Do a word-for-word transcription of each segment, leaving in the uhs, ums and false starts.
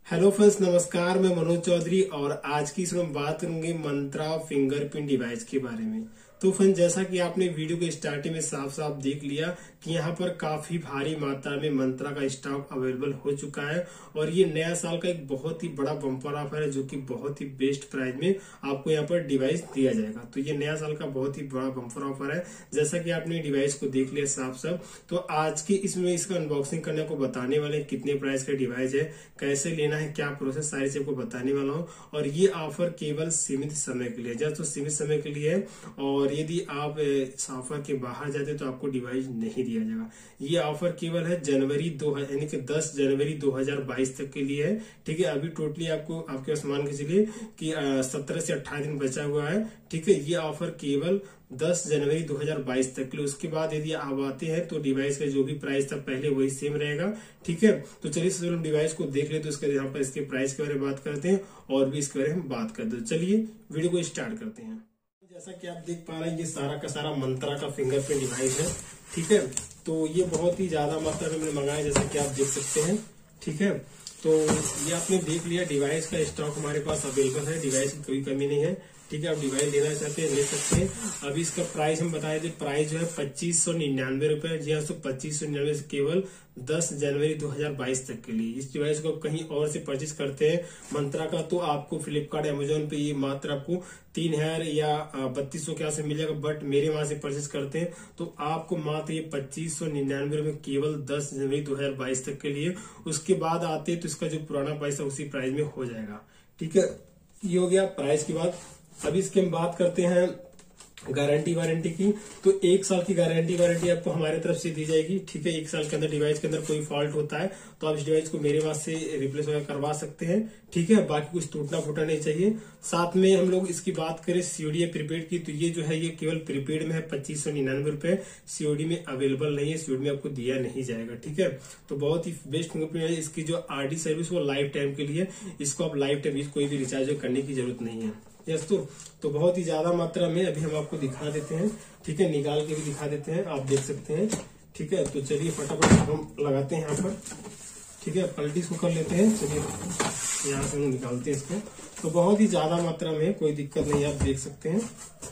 Hello friends, नमस्कार। मैं मनोज चौधरी और आज की इसमें बात करूंगी मंत्रा फिंगरप्रिंट डिवाइस के बारे में। तो फ्रेंड्स, जैसा कि आपने वीडियो के स्टार्टिंग में साफ साफ देख लिया कि यहाँ पर काफी भारी मात्रा में मंत्रा का स्टॉक अवेलेबल हो चुका है और ये नया साल का एक बहुत ही बड़ा बम्पर ऑफर है जो कि बहुत ही बेस्ट प्राइस में आपको यहाँ पर डिवाइस दिया जाएगा। तो ये नया साल का बहुत ही बड़ा बम्पर ऑफर है। जैसा कि आपने डिवाइस को देख लिया साफ साफ, तो आज की इसमें इसका अनबॉक्सिंग करने को बताने वाले कितने प्राइस का डिवाइस है, कैसे लेना है, क्या प्रोसेस, सारी चीज को बताने वाला हूँ। और ये ऑफर केवल सीमित समय के लिए, जस्ट तो सीमित समय के लिए है और यदि आप इस ऑफर के बाहर जाते तो आपको डिवाइस नहीं दिया जाएगा। ये ऑफर केवल है जनवरी दो यानी कि दस जनवरी दो हज़ार बाईस तक के लिए है। ठीक है, अभी टोटली आपको आपके पास मान के चलिए कि सत्रह से अठारह दिन बचा हुआ है। ठीक है, ये ऑफर केवल दस जनवरी दो हज़ार बाईस तक के लिए। उसके बाद यदि आप आते हैं तो डिवाइस का जो भी प्राइस था पहले वही सेम रहेगा। ठीक है, तो चलिए सबसे हम डिवाइस को देख ले तो इसके यहाँ पर इसके प्राइस के बारे में बात करते हैं और भी इसके बारे में बात करते हैं। चलिए वीडियो को स्टार्ट करते हैं। जैसा कि आप देख पा रहे हैं, ये सारा का सारा मंत्रा का फिंगरप्रिंट डिवाइस है। ठीक है, तो ये बहुत ही ज्यादा मात्रा में मैंने मंगाया, जैसा कि आप देख सकते हैं। ठीक है, तो ये आपने देख लिया, डिवाइस का स्टॉक हमारे पास अवेलेबल है, डिवाइस की कोई कमी नहीं है। ठीक है, आप डिवाइस लेना चाहते हैं ले सकते हैं। अभी इसका प्राइस हम बताए थे, प्राइस जो है पच्चीस सौ निन्यानवे रुपए। जी हाँ, तो पच्चीस सौ निन्यानवे से केवल दस जनवरी दो हज़ार बाईस तक के लिए। इस डिवाइस को कहीं और से परचेज करते हैं मंत्रा का तो आपको फ्लिपकार्ट अमेजोन पे ये मात्र आपको तीन हजार या बत्तीस सौ के आस मिल जाएगा, बट मेरे वहां से परचेज करते हैं तो आपको मात्र ये पच्चीस सौ निन्यानवे रुपए केवल दस जनवरी दो हज़ार बाईस तक के लिए। उसके बाद आते तो इसका जो पुराना प्राइस है उसी प्राइस में हो जाएगा। ठीक है, ये हो गया प्राइस की बात। अभी इसकी हम बात करते हैं गारंटी वारंटी की। तो एक साल की गारंटी वारंटी आपको हमारे तरफ से दी जाएगी। ठीक है, एक साल के अंदर डिवाइस के अंदर कोई फॉल्ट होता है तो आप इस डिवाइस को मेरे पास से रिप्लेस वगैरह करवा सकते हैं। ठीक है, बाकी कुछ टूटना फूटना नहीं चाहिए। साथ में हम लोग इसकी बात करें सीओडी या प्रीपेड की, तो ये जो है ये केवल प्रीपेड में है, पच्चीस सौ निन्यानवे रुपए। सीओडी में अवेलेबल नहीं है, सीओडी में आपको दिया नहीं जाएगा। ठीक है, तो बहुत ही बेस्ट फिंगरप्रिंट है। इसकी जो आरडी सर्विस वो लाइफ टाइम के लिए, इसको आप लाइफ टाइम कोई भी रिचार्ज करने की जरूरत नहीं है। यस, तो, तो बहुत ही ज्यादा मात्रा में अभी हम आपको दिखा देते हैं। ठीक है, निकाल के भी दिखा देते हैं, आप देख सकते हैं। ठीक है, तो चलिए फटाफट हम लगाते हैं यहाँ पर। ठीक है, पलटी इसको कर लेते हैं। चलिए यहाँ से हम निकालते हैं इसको। तो बहुत ही ज्यादा मात्रा में, कोई दिक्कत नहीं, आप देख सकते हैं।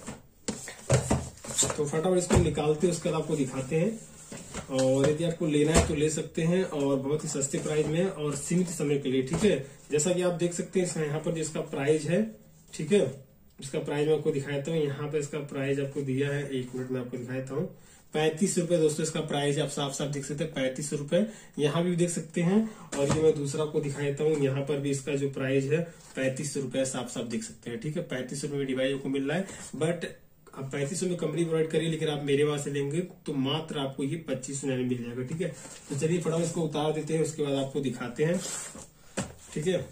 तो फटाफट इसको निकालते हैं, उसके बाद आपको दिखाते हैं। और यदि आपको लेना है तो ले सकते हैं और बहुत ही सस्ते प्राइस में और सीमित समय के लिए। ठीक है, जैसा कि आप देख सकते हैं यहाँ पर जिसका प्राइस है, ठीक है, इसका प्राइस मैं आपको दिखाता हूँ। यहाँ पे इसका प्राइस आपको दिया है, एक मिनट में आपको दिखाता हूँ, पैंतीस रुपए दोस्तों इसका प्राइस है। आप साफ साफ देख सकते हैं पैंतीस रुपए, यहाँ भी देख सकते हैं। और ये मैं दूसरा को दिखाता हूँ, यहाँ पर भी इसका जो प्राइस है पैंतीस रुपए, साफ साफ देख सकते हैं। ठीक है, पैंतीस रुपए में डिवाइस को मिल रहा है, बट अब पैंतीस सौ में कंपनी प्रोवाइड करिए, लेकिन आप मेरे वहां से लेंगे तो मात्र आपको ये पच्चीस सौ मिल जाएगा। ठीक है, तो चलिए फटाफट इसको उतार देते हैं, उसके बाद आपको दिखाते हैं। ठीक है,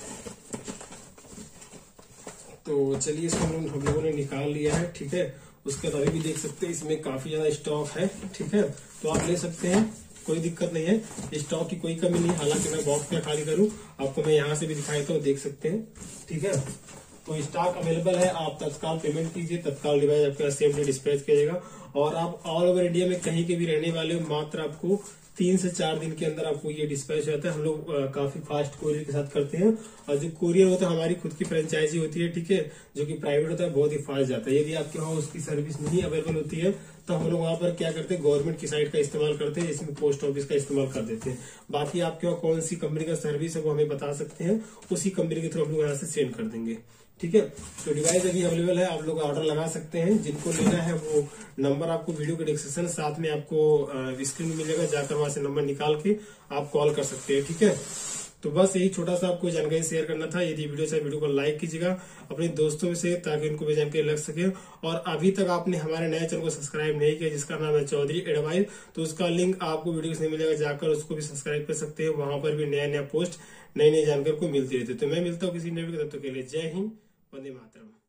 तो चलिए इसको हम लोगों ने निकाल लिया है। ठीक है, उसके बाद अभी भी देख सकते हैं इसमें काफी ज्यादा स्टॉक है। ठीक है, तो आप ले सकते हैं, कोई दिक्कत नहीं है, स्टॉक की कोई कमी नहीं। हालांकि मैं बॉक्स में खाली करूं, आपको मैं यहाँ से भी दिखाई तो देख सकते हैं। ठीक है, तो स्टॉक अवेलेबल है, आप तत्काल पेमेंट कीजिए, तत्काल डिवाइस आपके सेम डे डिस्पैच किया जाएगा। और आप ऑल ओवर इंडिया में कहीं के भी रहने वाले हो, मात्र आपको तीन से चार दिन के अंदर आपको ये डिस्पैच होता है। हम लोग काफी फास्ट कोरियर के साथ करते हैं और जो कोरियर होता है हमारी खुद की फ्रेंचाइजी होती है। ठीक है, जो कि प्राइवेट होता है, बहुत ही फास्ट जाता है। यदि आपके वहाँ उसकी सर्विस नहीं अवेलेबल होती है तो हम लोग वहाँ पर क्या करते हैं, गवर्नमेंट की साइट का इस्तेमाल करते हैं, जिसमें पोस्ट ऑफिस का इस्तेमाल कर देते हैं। बाकी आपके वहाँ कौन सी कंपनी का सर्विस है वो हमें बता सकते हैं, उसी कंपनी के थ्रू हम लोग यहाँ से सेंड कर देंगे। ठीक है, तो डिवाइस अभी अवेलेबल है, आप लोग ऑर्डर लगा सकते हैं। जिनको लेना है वो नंबर आपको वीडियो के डिस्क्रिप्शन साथ में आपको स्क्रीन में मिलेगा, जाकर वहां से नंबर निकाल के आप कॉल कर सकते हैं। ठीक है, तो बस यही छोटा सा आपको जानकारी शेयर करना था। यदि वीडियो अच्छा वीडियो को लाइक कीजिएगा अपने दोस्तों में से, ताकि उनको भी जानकारी लग सके। और अभी तक आपने हमारे नए चैनल को सब्सक्राइब नहीं किया, जिसका नाम है चौधरी एडवाइस, तो उसका लिंक आपको वीडियो में मिलेगा, जाकर उसको भी सब्सक्राइब कर सकते हैं। वहां पर भी नया नया पोस्ट, नई नई जानकारी को मिलती रहती है। तो मैं मिलता हूँ किसी नए वीडियो, तब तक के लिए जय हिंद, वंदे मातरम।